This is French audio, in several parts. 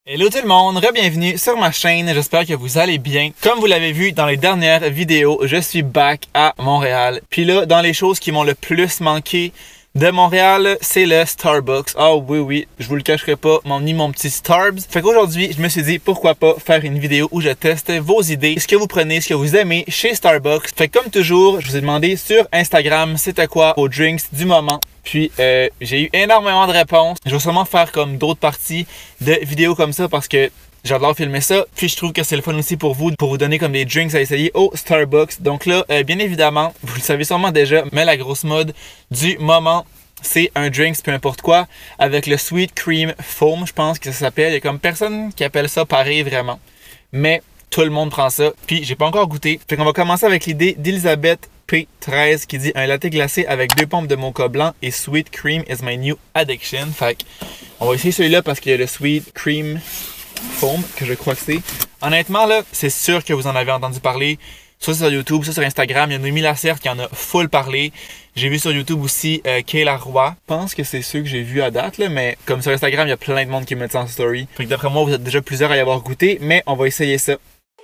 Hello tout le monde, re-bienvenue sur ma chaîne, j'espère que vous allez bien. Comme vous l'avez vu dans les dernières vidéos, je suis back à Montréal. Puis là, dans les choses qui m'ont le plus manqué de Montréal, c'est le Starbucks. Ah oui, je vous le cacherai pas, ni mon petit Starbs. Fait qu'aujourd'hui, je me suis dit pourquoi pas faire une vidéo où je teste vos idées, ce que vous prenez, ce que vous aimez chez Starbucks. Fait que comme toujours, je vous ai demandé sur Instagram c'était quoi vos drinks du moment. Puis j'ai eu énormément de réponses. Je vais sûrement faire comme d'autres parties de vidéos comme ça parce que j'adore filmer ça. Puis je trouve que c'est le fun aussi pour vous donner comme des drinks à essayer au Starbucks. Donc là, bien évidemment, vous le savez sûrement déjà, mais la grosse mode du moment, c'est un drink, peu importe quoi, avec le Sweet Cream Foam, je pense que ça s'appelle. Il y a comme personne qui appelle ça pareil vraiment. Mais tout le monde prend ça. Puis j'ai pas encore goûté. Fait qu'on va commencer avec l'idée d'Elisabeth P13 qui dit un latte glacé avec 2 pompes de mocha blanc et Sweet Cream is my new addiction. Fait on va essayer celui-là parce qu'il y a le Sweet Cream Foam que je crois que c'est. Honnêtement là, c'est sûr que vous en avez entendu parler. Soit sur YouTube, soit sur Instagram. Il y a Noémie Lacerte qui en a full parlé. J'ai vu sur YouTube aussi Kayla Roy. Je pense que c'est ceux que j'ai vus à date, là, mais comme sur Instagram, il y a plein de monde qui met ça en story. Fait que d'après moi, vous êtes déjà plusieurs à y avoir goûté, mais on va essayer ça.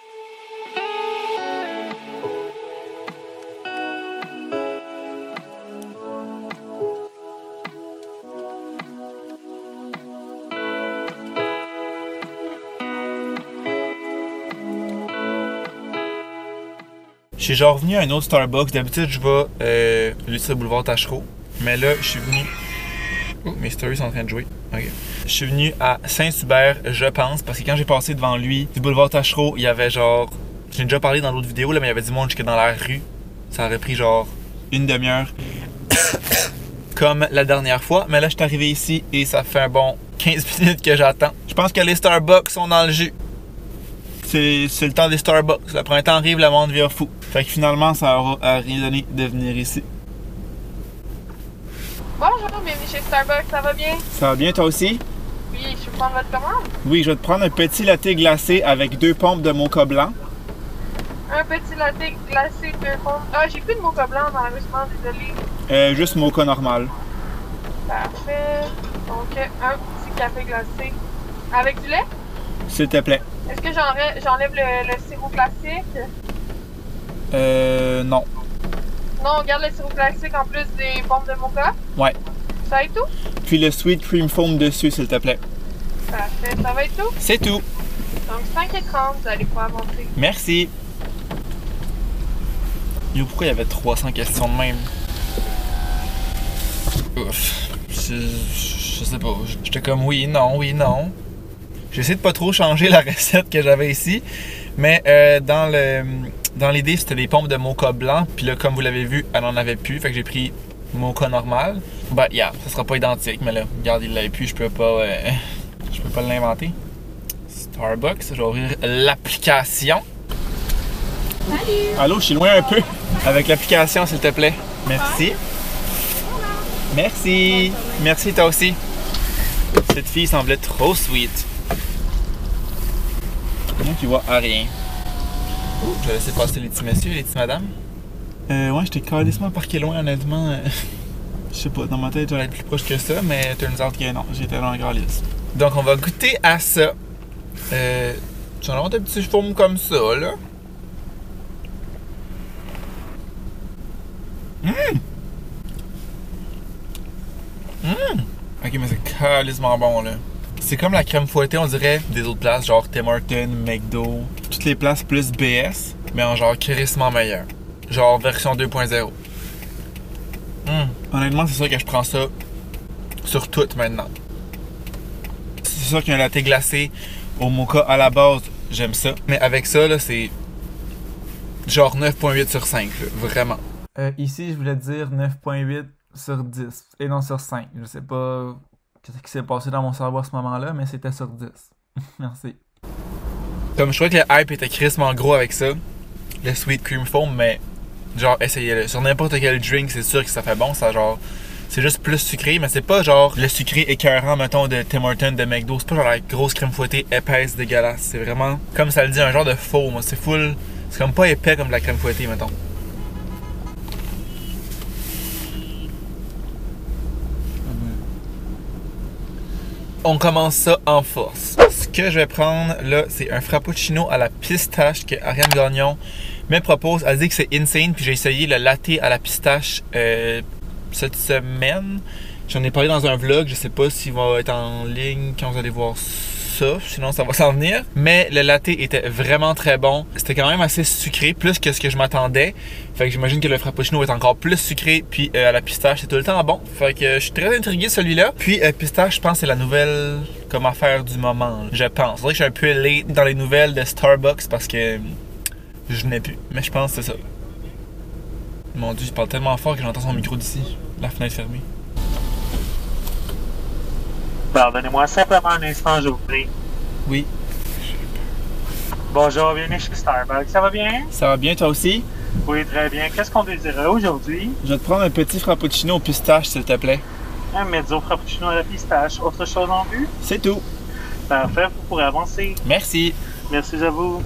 Je suis genre venu à un autre Starbucks. D'habitude, je vais sur le boulevard Tachereau. Mais là, je suis venu... Oh, mes stories sont en train de jouer. Ok. Je suis venu à Saint-Hubert, je pense, parce que quand j'ai passé devant lui, du boulevard Tachereau, il y avait genre... J'ai déjà parlé dans d'autres vidéos, là, mais il y avait du monde jusque dans la rue. Ça aurait pris genre une demi-heure. Comme la dernière fois. Mais là, je suis arrivé ici et ça fait un bon 15 minutes que j'attends. Je pense que les Starbucks sont dans le jus. C'est le temps des Starbucks. Le printemps arrive, le monde devient fou. Fait que finalement, ça aura à rien donné de venir ici. Bonjour, bienvenue chez Starbucks, ça va bien? Ça va bien, toi aussi? Oui, je peux prendre votre commande? Oui, je vais te prendre un petit latte glacé avec 2 pompes de mocha blanc. Un petit latte glacé, 2 pompes. Ah, j'ai plus de mocha blanc, malheureusement, désolé. Juste mocha normal. Parfait. Donc, un petit café glacé. Avec du lait? S'il te plaît. Est-ce que j'enlève le sirop classique? Non. Non, on garde le sirop classique en plus des pompes de mocha? Ouais. Ça va être tout? Puis le Sweet Cream Foam dessus, s'il te plaît. Parfait, ça va être tout? C'est tout. Donc, 5,30, vous allez pouvoir monter. Merci. Yo, pourquoi il y avait 300 questions de même? Ouf. Je sais pas. J'étais comme oui, non, oui, non. J'essaie de pas trop changer la recette que j'avais ici. Mais dans l'idée, c'était des pompes de mocha blanc. Puis là, comme vous l'avez vu, elle en avait plus. Fait que j'ai pris mocha normal. Ben, yeah, ça sera pas identique. Mais là, regarde, il l'avait plus. Je peux pas l'inventer. Starbucks, je vais ouvrir l'application. Salut! Allô, je suis loin un peu. Avec l'application, s'il te plaît. Merci. Merci. Merci, toi aussi. Cette fille semblait trop sweet. Moi qui vois à rien. Je vais laisser passer les petits messieurs et les petites madames. Ouais, j'étais carrément parqué loin, honnêtement. Je sais pas, dans ma tête, j'aurais être plus proche que ça, mais turns out que non, j'étais dans la grande liste. Donc, on va goûter à ça. J'en ai un petit foam comme ça, là. Ok, mais c'est carrément bon, là. C'est comme la crème fouettée, on dirait, des autres places, genre Tim Hortons, McDo. Toutes les places plus BS, mais en genre crissement meilleur. Genre version 2.0. Honnêtement, c'est sûr que je prends ça sur tout maintenant. C'est sûr qu'un latte glacé au mocha à la base, j'aime ça. Mais avec ça, là, c'est genre 9.8 sur 5, là, vraiment. Ici, je voulais dire 9.8 sur 10, et non sur 5. Je sais pas ce qui s'est passé dans mon cerveau à ce moment-là, mais c'était sur 10. Merci. Comme je trouvais que le hype était crissement gros avec ça, le Sweet Cream Foam, mais genre, essayez-le. Sur n'importe quel drink, c'est sûr que ça fait bon. Ça, genre, c'est juste plus sucré, mais c'est pas genre le sucré écœurant, mettons, de Tim Hortons, de McDo. C'est pas genre la grosse crème fouettée épaisse, dégueulasse. C'est vraiment, comme ça le dit, un genre de foam. C'est full. C'est comme pas épais comme de la crème fouettée, mettons. On commence ça en force. ce que je vais prendre là, c'est un frappuccino à la pistache que Ariane Gagnon me propose. Elle dit que c'est insane, puis j'ai essayé le latte à la pistache cette semaine. J'en ai parlé dans un vlog, je sais pas s'il va être en ligne quand vous allez voir ça, sinon ça va s'en venir. Mais le latte était vraiment très bon. C'était quand même assez sucré, plus que ce que je m'attendais. Fait que j'imagine que le frappuccino est encore plus sucré, puis à la pistache c'est tout le temps bon. Fait que je suis très intrigué de celui-là. Puis pistache, je pense que c'est la nouvelle comme affaire du moment, là, je pense. C'est vrai que je suis un peu late dans les nouvelles de Starbucks parce que je n'ai plus. Mais je pense que c'est ça. Mon Dieu, il parle tellement fort que j'entends son micro d'ici. La fenêtre fermée. Pardonnez-moi simplement un instant, je vous prie. Oui. Bonjour, bienvenue chez Starbucks. Ça va bien? Ça va bien, toi aussi? Oui, très bien. Qu'est-ce qu'on désirait aujourd'hui? Je vais te prendre un petit frappuccino au pistache, s'il te plaît. Un mezzo frappuccino à la pistache. Autre chose en vue? C'est tout. Parfait, vous pourrez avancer. Merci. Merci à vous.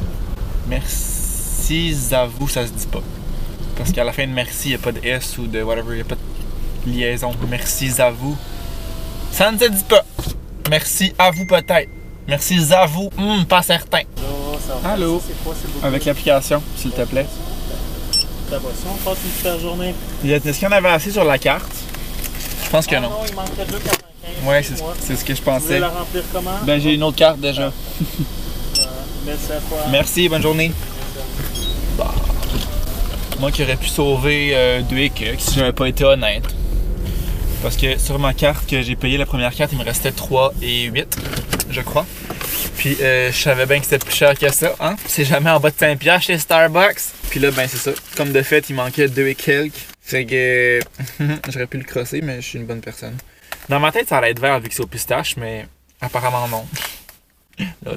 Merci à vous, ça se dit pas. Parce qu'à la fin de merci, il n'y a pas de S ou de whatever, il n'y a pas de liaison. Merci à vous. Ça ne se dit pas. Merci à vous peut-être. Merci à vous, pas certain. Allô? Avec l'application, s'il te plaît. Ta boisson, passe une super journée. Est-ce qu'il y en avait assez sur la carte? Je pense que non. Non, il manquerait 2,95. Ouais, c'est ce que je Vous voulez pensais. la remplir comment? Ben, j'ai une autre carte déjà. Merci à toi. Merci, bonne journée. Bah, moi qui aurais pu sauver 2 écueils si j'avais pas été honnête. Parce que sur ma carte que j'ai payé la première carte, il me restait 3 et 8, je crois. Puis je savais bien que c'était plus cher que ça, hein? C'est jamais en bas de 5$ chez Starbucks. Puis là, ben c'est ça. Comme de fait, il manquait 2 et quelques. Fait que j'aurais pu le crosser, mais je suis une bonne personne. Dans ma tête, ça allait être vert vu que c'est au pistache, mais apparemment non. Lol.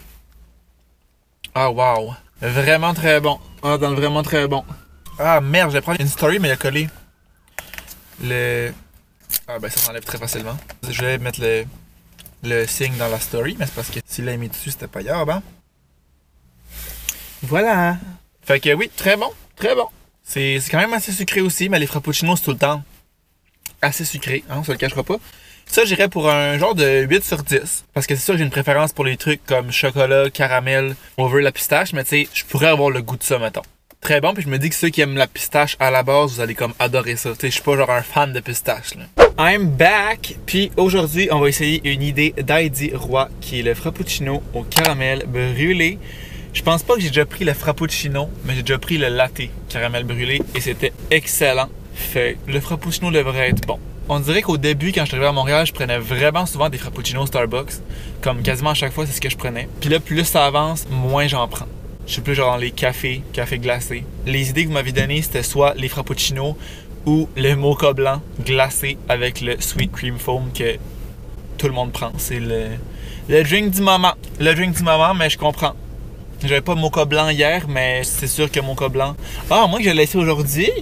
Ah wow. Vraiment très bon. Ah, dans le vraiment très bon. Ah merde, je vais prendre une story, mais il a collé le... Ah ben ça s'enlève très facilement. Je vais mettre le signe dans la story, mais c'est parce que s'il l'a mis dessus, c'était pas grave, hein? Voilà! Fait que oui, très bon, très bon. C'est quand même assez sucré aussi, mais les frappuccinos, c'est tout le temps assez sucré, hein, on se le cachera pas. Ça, j'irais pour un genre de 8 sur 10. Parce que c'est sûr que j'ai une préférence pour les trucs comme chocolat, caramel, over la pistache, mais tu sais, je pourrais avoir le goût de ça, mettons. Très bon, puis je me dis que ceux qui aiment la pistache à la base, vous allez comme adorer ça. Tu sais, je suis pas genre un fan de pistache, là. I'm back! Puis aujourd'hui, on va essayer une idée d'Heidi Roy, qui est le frappuccino au caramel brûlé. Je pense pas que j'ai déjà pris le frappuccino, mais j'ai déjà pris le latte caramel brûlé et c'était excellent. Fait le frappuccino devrait être bon. On dirait qu'au début, quand je suis arrivé à Montréal, je prenais vraiment souvent des frappuccinos Starbucks. Comme quasiment à chaque fois, c'est ce que je prenais. Puis là, plus ça avance, moins j'en prends. Je suis plus genre dans les cafés glacés. Les idées que vous m'avez données, c'était soit les frappuccinos ou le mocha blanc glacé avec le sweet cream foam que tout le monde prend. C'est le drink du moment. Le drink du moment, mais je comprends. J'avais pas mocha blanc hier, mais c'est sûr que mocha blanc... Ah, moi que j'ai laissé aujourd'hui?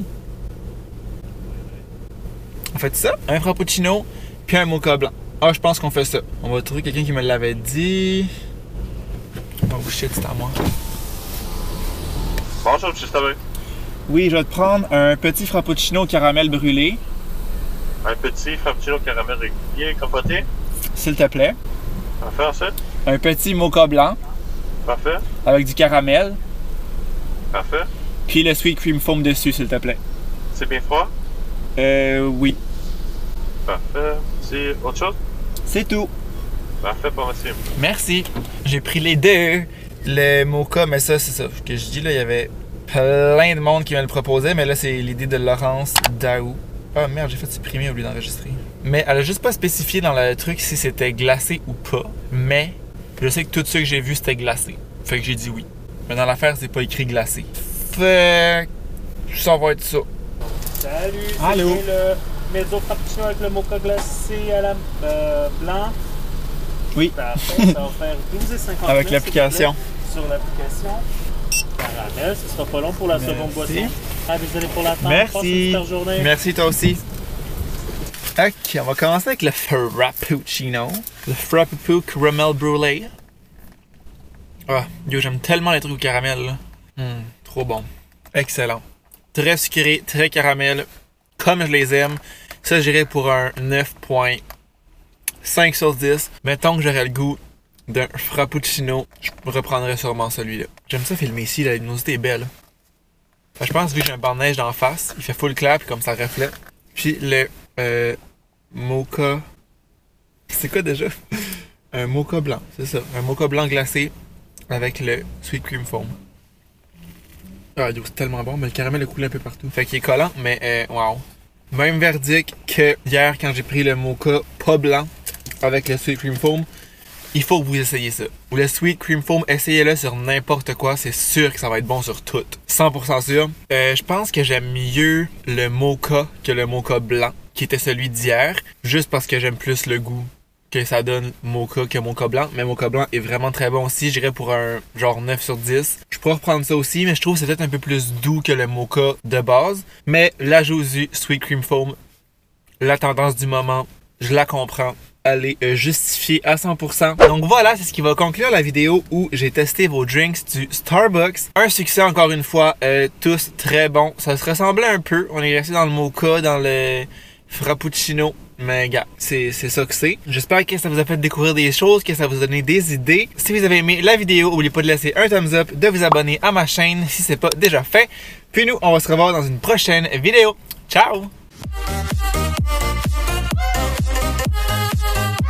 On fait ça? Un frappuccino, puis un mocha blanc. Ah, je pense qu'on fait ça. On va trouver quelqu'un qui me l'avait dit. Oh shit, c'est à moi. Bonjour, je suis avec. Oui, je vais te prendre un petit frappuccino au caramel brûlé. Un petit frappuccino caramel régulier compoté. S'il te plaît. Parfait, ensuite. Un petit mocha blanc. Parfait. Avec du caramel. Parfait. Puis le sweet cream foam dessus, s'il te plaît. C'est bien froid? Oui. Parfait. C'est autre chose? C'est tout. Parfait pour monsieur. Merci. J'ai pris les deux. Le mocha, mais ça, c'est ça que je dis là, il y avait plein de monde qui me le proposait, mais là, c'est l'idée de Laurence Daou. Ah merde, j'ai fait supprimer au lieu d'enregistrer. Mais elle a juste pas spécifié dans le truc si c'était glacé ou pas, mais je sais que tout ce que j'ai vu, c'était glacé. Fait que j'ai dit oui. Mais dans l'affaire, c'est pas écrit glacé. Fait que ça va être ça. Salut, Allô? c'est le mezzo frappuccino avec le mocha glacé à la blanc. Oui. Parfait, ça va faire 12,59 Avec l'application. sur l'application. Caramel, ce sera pas long pour la seconde boisson. Ah, désolé pour l'attente. Passe une Merci. super journée. Merci toi aussi. Ok, on va commencer avec le frappuccino. Le frappuccino caramel brûlé. Ah, yo, j'aime tellement les trucs au caramel là. Trop bon. Excellent. Très sucré, très caramel. Comme je les aime. Ça, j'irais pour un 9.5 sur 10. Mettons que j'aurais le goût d'un frappuccino, je reprendrai sûrement celui-là. J'aime ça filmer ici, la luminosité est belle. Fait, je pense, vu que j'ai un banc de neige d'en face, il fait full clair, puis comme ça reflète. Puis le mocha... C'est quoi déjà? Un mocha blanc, c'est ça. Un mocha blanc glacé avec le sweet cream foam. Ah, c'est tellement bon, mais le caramel a coulé un peu partout. Fait qu'il est collant, mais wow. Même verdict que hier quand j'ai pris le mocha pas blanc avec le sweet cream foam. Il faut que vous essayiez ça. Le sweet cream foam, essayez-le sur n'importe quoi. C'est sûr que ça va être bon sur tout. 100% sûr. Je pense que j'aime mieux le mocha que le mocha blanc, qui était celui d'hier. Juste parce que j'aime plus le goût que ça donne mocha que mocha blanc. Mais mocha blanc est vraiment très bon aussi. J'irais pour un genre 9 sur 10. Je pourrais reprendre ça aussi, mais je trouve que c'est peut-être un peu plus doux que le mocha de base. Mais la Josu Sweet Cream Foam, la tendance du moment, je la comprends. Elle est justifiée à 100%. Donc voilà, c'est ce qui va conclure la vidéo où j'ai testé vos drinks du Starbucks. Un succès encore une fois, tous très bons. Ça se ressemblait un peu. On est resté dans le mocha, dans le frappuccino. Mais gars, c'est ça que c'est. J'espère que ça vous a fait découvrir des choses, que ça vous a donné des idées. Si vous avez aimé la vidéo, n'oubliez pas de laisser un thumbs up, de vous abonner à ma chaîne si c'est pas déjà fait. Puis nous, on va se revoir dans une prochaine vidéo. Ciao!